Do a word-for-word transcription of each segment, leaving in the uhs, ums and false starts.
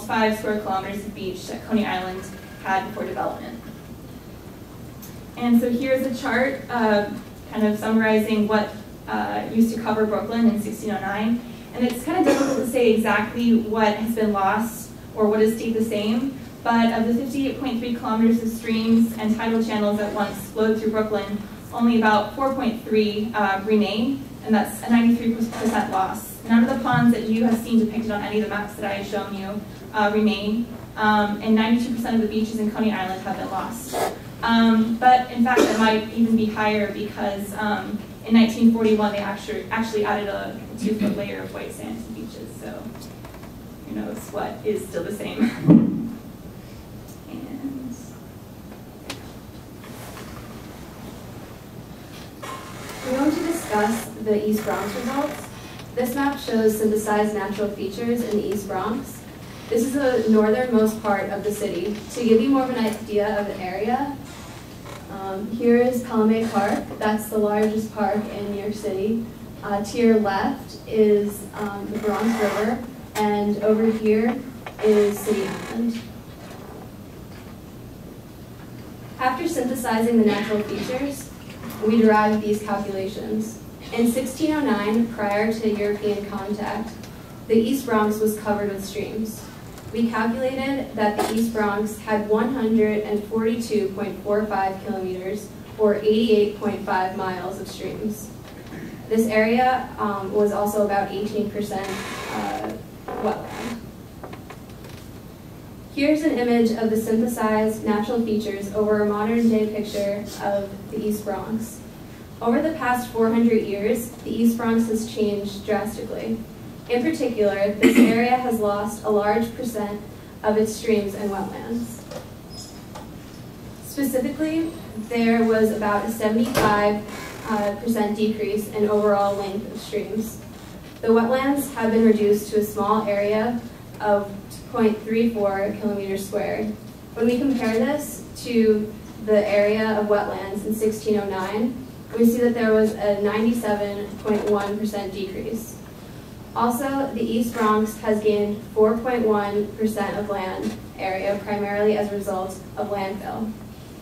five square kilometers of beach that Coney Island had before development. And so here's a chart uh, kind of summarizing what uh, used to cover Brooklyn in sixteen oh nine. And it's kind of difficult to say exactly what has been lost or what has stayed the same, but of the fifty-eight point three kilometers of streams and tidal channels that once flowed through Brooklyn, only about four point three uh, remain, and that's a ninety-three percent loss. None of the ponds that you have seen depicted on any of the maps that I have shown you uh, remain, um, and ninety-two percent of the beaches in Coney Island have been lost. Um, but in fact, it might even be higher because um, in nineteen forty-one they actually, actually added a two-foot layer of white sand to beaches, so who knows what is still the same. And we're going to discuss the East Bronx results. This map shows synthesized natural features in the East Bronx. This is the northernmost part of the city. To give you more of an idea of the area, um, here is Pelham Bay Park. That's the largest park in New York City. Uh, to your left is um, the Bronx River, and over here is City Island. After synthesizing the natural features, we derived these calculations. In sixteen oh nine, prior to European contact, the East Bronx was covered with streams. We calculated that the East Bronx had one hundred forty-two point four five kilometers, or eighty-eight point five miles of streams. This area um, was also about eighteen percent uh, wetland. Here's an image of the synthesized natural features over a modern day picture of the East Bronx. Over the past four hundred years, the East Bronx has changed drastically. In particular, this area has lost a large percent of its streams and wetlands. Specifically, there was about a seventy-five percent uh, decrease in overall length of streams. The wetlands have been reduced to a small area of zero point three four kilometers squared. When we compare this to the area of wetlands in sixteen oh nine, we see that there was a ninety-seven point one percent decrease. Also, the East Bronx has gained four point one percent of land area, primarily as a result of landfill.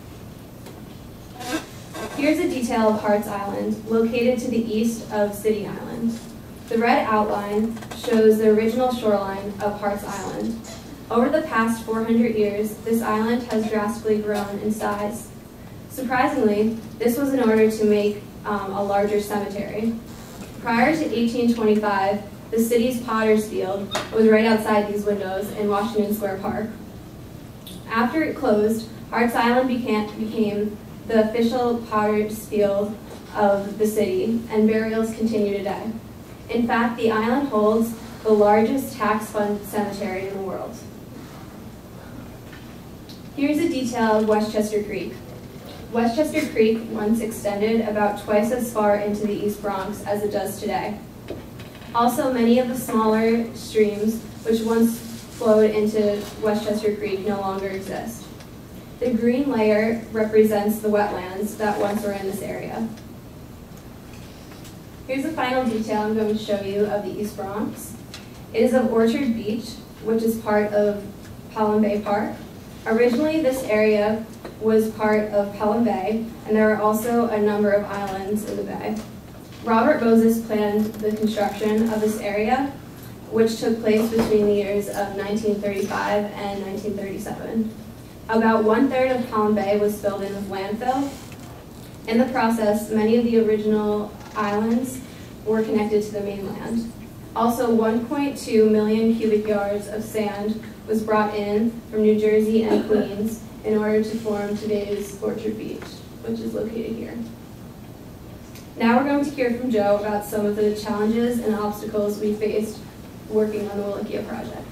Here's a detail of Hart's Island, located to the east of City Island. The red outline shows the original shoreline of Hart's Island. Over the past four hundred years, this island has drastically grown in size. Surprisingly, this was in order to make um, a larger cemetery. Prior to eighteen twenty-five, the city's Potter's Field was right outside these windows in Washington Square Park. After it closed, Hart's Island became, became the official Potter's Field of the city, and burials continue today. In fact, the island holds the largest tax fund cemetery in the world. Here's a detail of Westchester Creek. Westchester Creek once extended about twice as far into the East Bronx as it does today. Also, many of the smaller streams which once flowed into Westchester Creek no longer exist. The green layer represents the wetlands that once were in this area. Here's the final detail I'm going to show you of the East Bronx. It is of Orchard Beach, which is part of Pelham Bay Park. Originally, this area was part of Pelham Bay, and there are also a number of islands in the bay. Robert Moses planned the construction of this area, which took place between the years of nineteen thirty-five and nineteen thirty-seven. About one-third of Pelham Bay was filled in with landfill. In the process, many of the original islands were connected to the mainland. Also, one point two million cubic yards of sand was brought in from New Jersey and Queens in order to form today's Orchard Beach, which is located here. Now we're going to hear from Joe about some of the challenges and obstacles we faced working on the Wallachia project.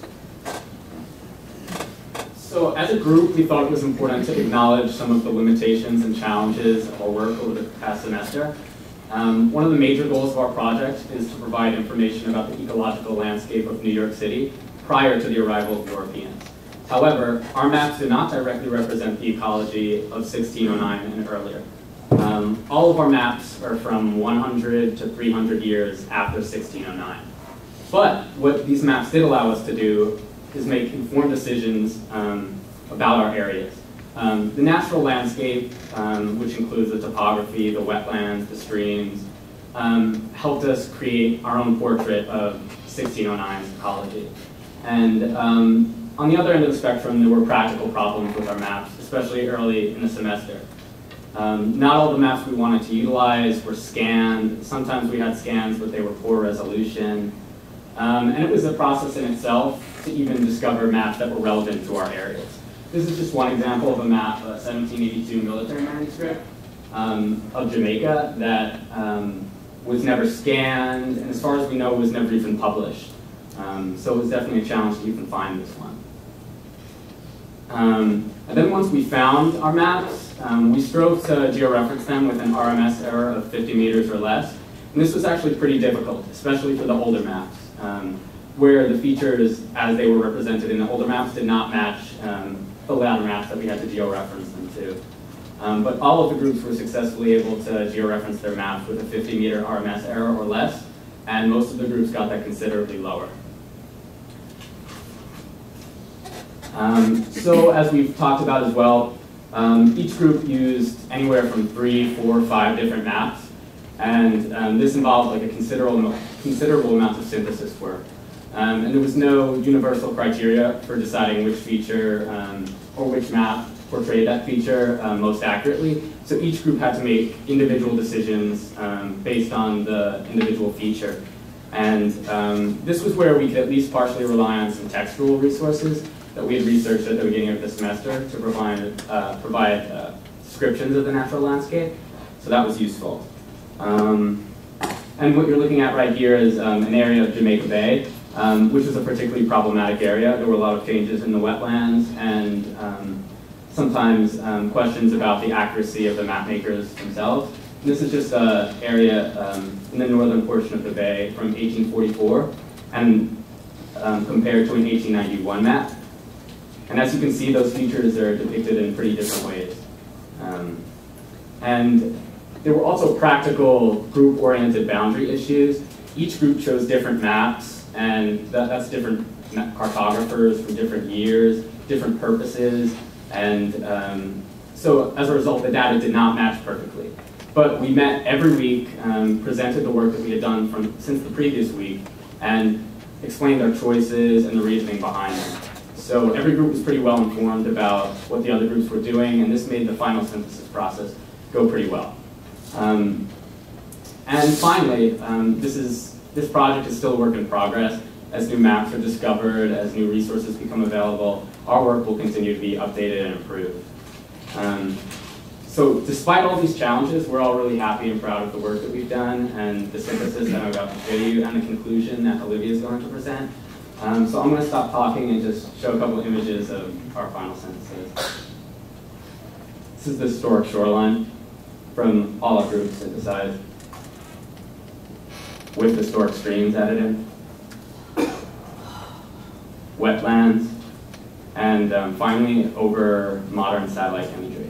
So as a group, we thought it was important to acknowledge some of the limitations and challenges of our work over the past semester. Um, one of the major goals of our project is to provide information about the ecological landscape of New York City prior to the arrival of Europeans. However, our maps do not directly represent the ecology of sixteen oh nine and earlier. Um, all of our maps are from one hundred to three hundred years after sixteen oh nine. But what these maps did allow us to do is make informed decisions um, about our areas. Um, the natural landscape, um, which includes the topography, the wetlands, the streams, um, helped us create our own portrait of sixteen oh nine's ecology. And um, on the other end of the spectrum, there were practical problems with our maps, especially early in the semester. Um, not all the maps we wanted to utilize were scanned. Sometimes we had scans, but they were poor resolution. Um, and it was a process in itself to even discover maps that were relevant to our areas. This is just one example of a map, a seventeen eighty-two military manuscript um, of Jamaica that um, was never scanned, and as far as we know, was never even published. Um, so it was definitely a challenge to even find this one. Um, and then once we found our maps, um, we strove to georeference them with an R M S error of fifty meters or less. And this was actually pretty difficult, especially for the older maps, um, where the features as they were represented in the older maps did not match um, the latter maps that we had to georeference them to. Um, but all of the groups were successfully able to georeference their maps with a fifty meter R M S error or less, and most of the groups got that considerably lower. Um, so as we've talked about as well, um, each group used anywhere from three, four, five different maps, and um, this involved like a considerable, considerable amount of synthesis work. Um, and there was no universal criteria for deciding which feature um, or which map portrayed that feature uh, most accurately. So each group had to make individual decisions um, based on the individual feature. And um, this was where we could at least partially rely on some textual resources that we had researched at the beginning of the semester to provide, uh, provide uh, descriptions of the natural landscape. So that was useful. Um, and what you're looking at right here is um, an area of Jamaica Bay, um, which was a particularly problematic area. There were a lot of changes in the wetlands and um, sometimes um, questions about the accuracy of the map makers themselves. And this is just an area um, in the northern portion of the bay from eighteen forty-four and um, compared to an eighteen ninety-one map. And as you can see, those features are depicted in pretty different ways. Um, and there were also practical group-oriented boundary issues. Each group chose different maps, and that, that's different cartographers from different years, different purposes, and um, so as a result, the data did not match perfectly. But we met every week, um, presented the work that we had done from since the previous week, and explained our choices and the reasoning behind them. So every group was pretty well informed about what the other groups were doing, and this made the final synthesis process go pretty well. Um, and finally, um, this, is, this project is still a work in progress. As new maps are discovered, as new resources become available, our work will continue to be updated and improved. Um, so despite all these challenges, we're all really happy and proud of the work that we've done and the synthesis that I'm about to show you and the conclusion that Olivia is going to present. Um, so I'm going to stop talking and just show a couple of images of our final synthesis. This is the historic shoreline from all our groups synthesized with historic streams added in, wetlands, and um, finally over modern satellite imagery.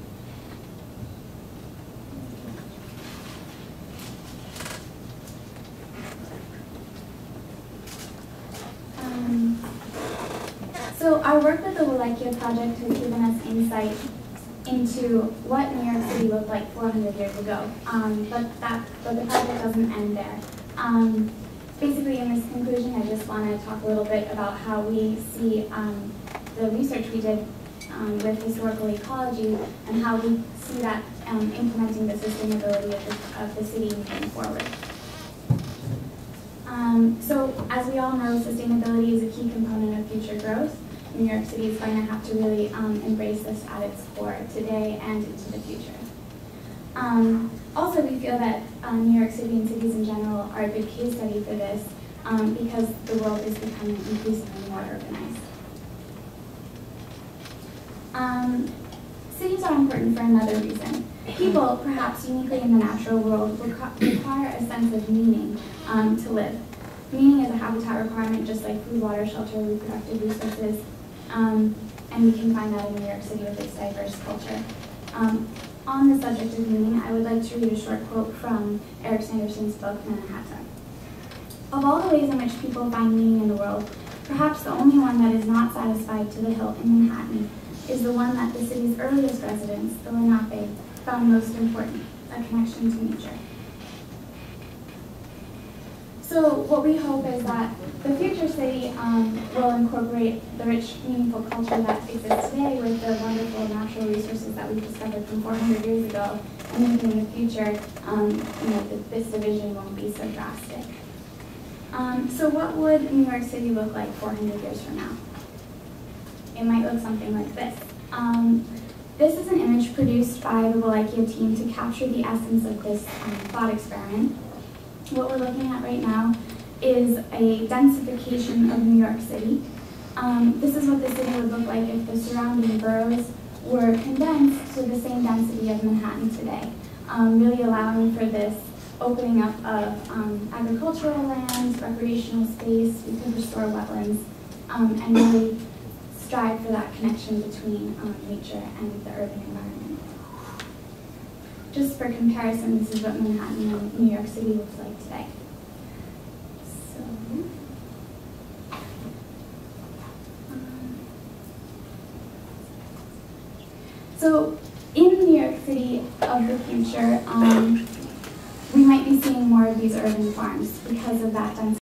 Um, so our work with the Wallachia project has given us insight into what New York City looked like four hundred years ago. Um, but, that, but the project doesn't end there. Um, basically, in this conclusion, I just want to talk a little bit about how we see um, the research we did um, with historical ecology and how we see that um, implementing the sustainability of the, of the city moving forward. Um, so, as we all know, sustainability is a key component of future growth. New York City is going to have to really um, embrace this at its core today and into the future. Um, also, we feel that um, New York City and cities in general are a good case study for this um, because the world is becoming increasingly more urbanized. Um, cities are important for another reason. People, perhaps uniquely in the natural world, require a sense of meaning um, to live. Meaning is a habitat requirement just like food, water, shelter, reproductive resources, um, and we can find that in New York City with its diverse culture. Um, on the subject of meaning, I would like to read a short quote from Eric Sanderson's book, Manhattan. Of all the ways in which people find meaning in the world, Perhaps the only one that is not satisfied to the hilt in Manhattan is the one that the city's earliest residents, the Lenape, found most important, a connection to nature. So what we hope is that the future city um, will incorporate the rich, meaningful culture that exists today with the wonderful natural resources that we discovered from four hundred years ago, and maybe in the future, um, you know, that this division won't be so drastic. Um, so what would New York City look like four hundred years from now? It might look something like this. Um, this is an image produced by the Wallachia team to capture the essence of this um, thought experiment. What we're looking at right now is a densification of New York City. Um, this is what the city would look like if the surrounding boroughs were condensed to the same density of Manhattan today, um, really allowing for this opening up of um, agricultural lands, recreational space. We could restore wetlands, um, and really strive for that connection between um, nature and the urban environment. Just for comparison, this is what Manhattan and New York City looks like today. So, um, so in New York City of the future, um, we might be seeing more of these urban farms because of that density.